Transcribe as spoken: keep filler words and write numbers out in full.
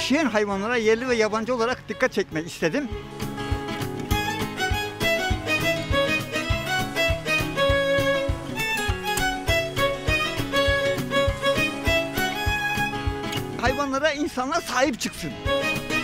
yaşayan hayvanlara yerli ve yabancı olarak dikkat çekmek istedim. Hayvanlara insanlar sahip çıksın.